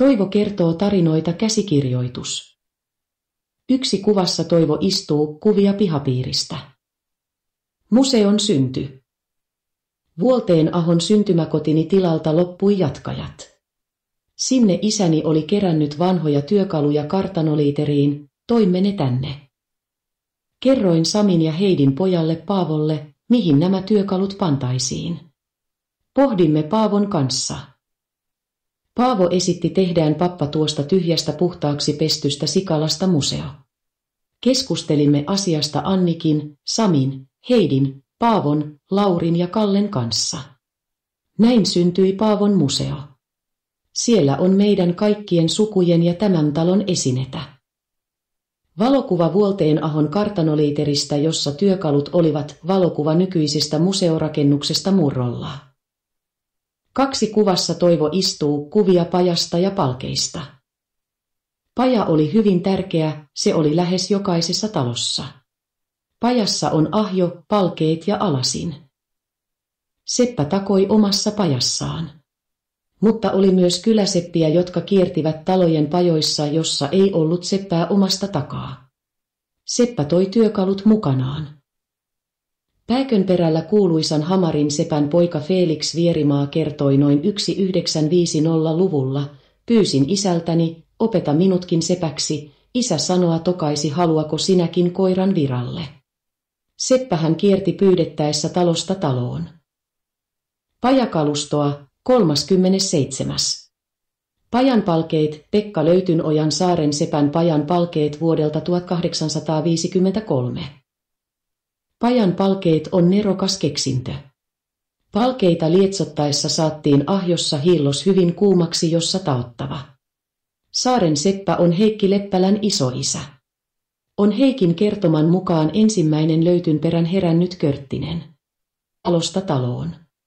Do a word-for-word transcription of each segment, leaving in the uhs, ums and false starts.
Toivo kertoo tarinoita käsikirjoitus. Yksi kuvassa Toivo istuu, kuvia pihapiiristä. Museon synty. Vuolteenahon syntymäkotini tilalta loppui jatkajat. Sinne isäni oli kerännyt vanhoja työkaluja kartanoliiteriin, toimme ne tänne. Kerroin Samin ja Heidin pojalle Paavolle, mihin nämä työkalut pantaisiin. Pohdimme Paavon kanssa. Paavo esitti tehdään pappa tuosta tyhjästä puhtaaksi pestystä sikalasta museo. Keskustelimme asiasta Annikin, Samin, Heidin, Paavon, Laurin ja Kallen kanssa. Näin syntyi Paavon museo. Siellä on meidän kaikkien sukujen ja tämän talon esinetä. Valokuva Vuolteenahon kartanoliiteristä, jossa työkalut olivat valokuva nykyisestä museorakennuksesta Murrolla. Kaksi kuvassa Toivo istuu, kuvia pajasta ja palkeista. Paja oli hyvin tärkeä, se oli lähes jokaisessa talossa. Pajassa on ahjo, palkeet ja alasin. Seppä takoi omassa pajassaan. Mutta oli myös kyläseppiä, jotka kiertivät talojen pajoissa, jossa ei ollut seppää omasta takaa. Seppä toi työkalut mukanaan. Pääkönperällä kuuluisan Hamarin sepän poika Felix Vierimaa kertoi noin tuhatyhdeksänsataaviisikymmentäluvulla, pyysin isältäni, opeta minutkin sepäksi, isä sanoa tokaisi haluako sinäkin koiran viralle. Seppähän kierti pyydettäessä talosta taloon. Pajakalustoa, kolmaskymmenesseitsemäs. Pajan palkeet, Pekka Löytynojan Saaren sepän pajan palkeet vuodelta tuhatkahdeksansataaviisikymmentäkolme. Pajan palkeet on nerokas keksintö. Palkeita lietsottaessa saattiin ahjossa hiillos hyvin kuumaksi, jossa taottava. Saaren seppä on Heikki Leppälän isoisä. On Heikin kertoman mukaan ensimmäinen Löytynperän herännyt körttinen. Talosta taloon.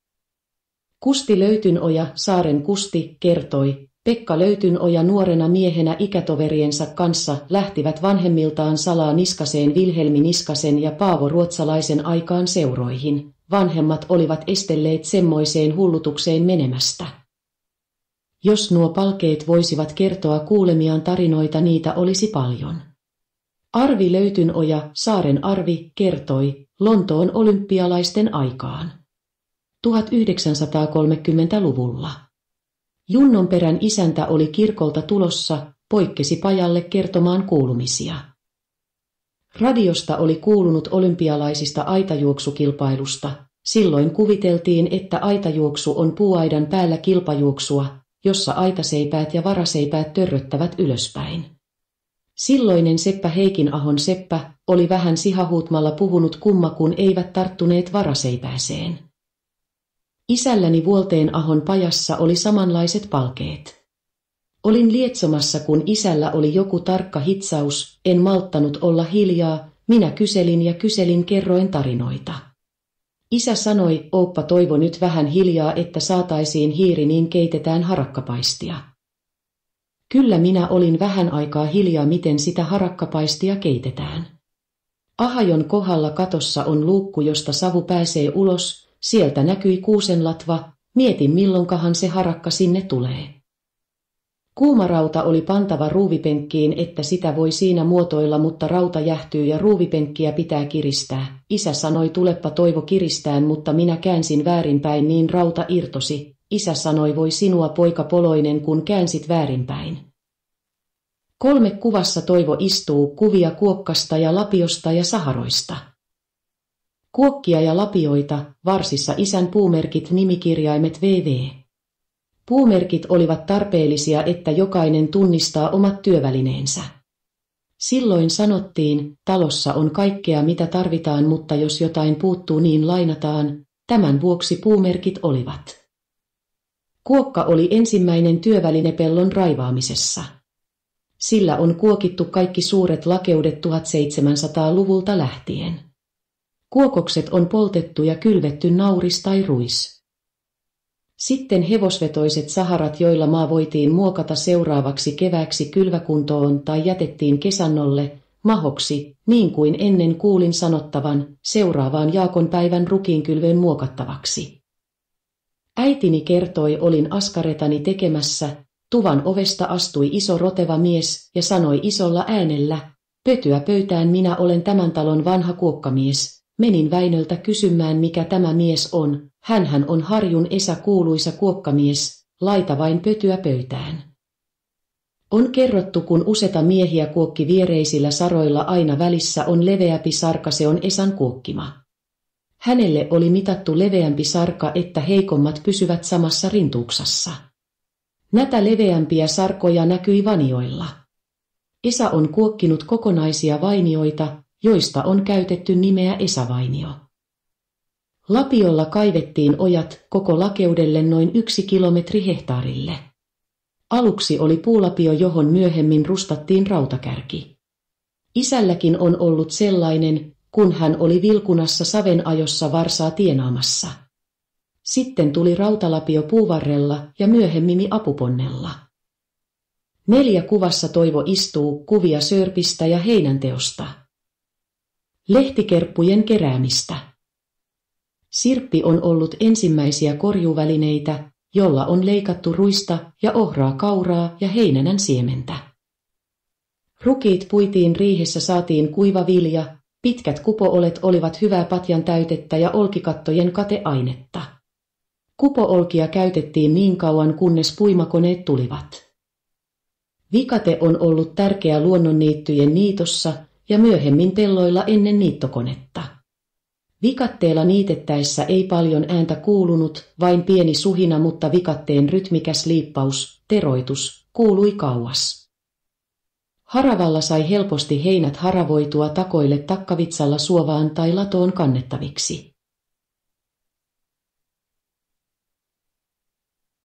Kusti Löytynoja, Saaren Kusti, kertoi, Pekka Löytynoja nuorena miehenä ikätoveriensa kanssa lähtivät vanhemmiltaan salaa Niskaseen Vilhelmi Niskasen ja Paavo Ruotsalaisen aikaan seuroihin. Vanhemmat olivat estelleet semmoiseen hullutukseen menemästä. Jos nuo palkeet voisivat kertoa kuulemiaan tarinoita, niitä olisi paljon. Arvi Löytynoja, Saaren Arvi, kertoi Lontoon olympialaisten aikaan. tuhatyhdeksänsataakolmekymmentäluvulla. Junnonperän isäntä oli kirkolta tulossa, poikkesi pajalle kertomaan kuulumisia. Radiosta oli kuulunut olympialaisista aitajuoksukilpailusta. Silloin kuviteltiin, että aitajuoksu on puuaidan päällä kilpajuoksua, jossa aitaseipäät ja varaseipäät törröttävät ylöspäin. Silloinen seppä Heikinahon seppä oli vähän sihahuutmalla puhunut kumma, kun eivät tarttuneet varaseipääseen. Isälläni Vuolteenahon pajassa oli samanlaiset palkeet. Olin lietsomassa, kun isällä oli joku tarkka hitsaus, en malttanut olla hiljaa, minä kyselin ja kyselin, kerroin tarinoita. Isä sanoi, ooppa Toivo nyt vähän hiljaa, että saataisiin hiiri, niin keitetään harakkapaistia. Kyllä minä olin vähän aikaa hiljaa, miten sitä harakkapaistia keitetään. Ahajon kohdalla katossa on luukku, josta savu pääsee ulos, sieltä näkyi kuusenlatva, mietin milloinkahan se harakka sinne tulee. Kuuma rauta oli pantava ruuvipenkkiin, että sitä voi siinä muotoilla, mutta rauta jähtyy ja ruuvipenkkiä pitää kiristää. Isä sanoi, tuleppa Toivo kiristään, mutta minä käänsin väärinpäin, niin rauta irtosi. Isä sanoi, voi sinua poika poloinen, kun käänsit väärinpäin. Kolme kuvassa Toivo istuu, kuvia kuokkasta ja lapiosta ja saharoista. Kuokkia ja lapioita, varsissa isän puumerkit, nimikirjaimet V V. Puumerkit olivat tarpeellisia, että jokainen tunnistaa omat työvälineensä. Silloin sanottiin, talossa on kaikkea mitä tarvitaan, mutta jos jotain puuttuu, niin lainataan, tämän vuoksi puumerkit olivat. Kuokka oli ensimmäinen työväline pellon raivaamisessa. Sillä on kuokittu kaikki suuret lakeudet tuhatseitsemänsataaluvulta lähtien. Kuokokset on poltettu ja kylvetty nauris tai ruis. Sitten hevosvetoiset saharat, joilla maa voitiin muokata seuraavaksi kevääksi kylväkuntoon tai jätettiin kesannolle, mahoksi, niin kuin ennen kuulin sanottavan, seuraavaan Jaakon päivän rukiinkylvöön muokattavaksi. Äitini kertoi, olin askaretani tekemässä, Tuvan ovesta astui iso roteva mies ja sanoi isolla äänellä, pötyä pöytään, minä olen tämän talon vanha kuokkamies. Menin Väinöltä kysymään, mikä tämä mies on. Hänhän on Harjun Esa, kuuluisa kuokkamies, laita vain pötyä pöytään. On kerrottu, kun useita miehiä kuokki viereisillä saroilla, aina välissä on leveämpi sarka, se on Esan kuokkima. Hänelle oli mitattu leveämpi sarka, että heikommat pysyvät samassa rintuuksassa. Näitä leveämpiä sarkoja näkyi vanioilla. Esa on kuokkinut kokonaisia vainioita, joista on käytetty nimeä Esavainio. Lapiolla kaivettiin ojat koko lakeudelle noin yksi kilometri hehtaarille. Aluksi oli puulapio, johon myöhemmin rustattiin rautakärki. Isälläkin on ollut sellainen, kun hän oli Vilkunassa savenajossa varsaa tienaamassa. Sitten tuli rautalapio puuvarrella ja myöhemmin apuponnella. Neljä kuvassa Toivo istuu, kuvia sörpistä ja heinänteosta. Lehtikerppujen keräämistä. Sirppi on ollut ensimmäisiä korjuuvälineitä, jolla on leikattu ruista ja ohraa, kauraa ja heinänän siementä. Rukiit puitiin riihessä, saatiin kuiva vilja, pitkät kupoolet olivat hyvää patjan täytettä ja olkikattojen kateainetta. Kupoolkia käytettiin niin kauan, kunnes puimakoneet tulivat. Vikate on ollut tärkeä luonnonniittyjen niitossa ja myöhemmin pelloilla ennen niittokonetta. Vikatteella niitettäessä ei paljon ääntä kuulunut, vain pieni suhina, mutta vikatteen rytmikäs liippaus, teroitus, kuului kauas. Haravalla sai helposti heinät haravoitua takoille takkavitsalla suovaan tai latoon kannettaviksi.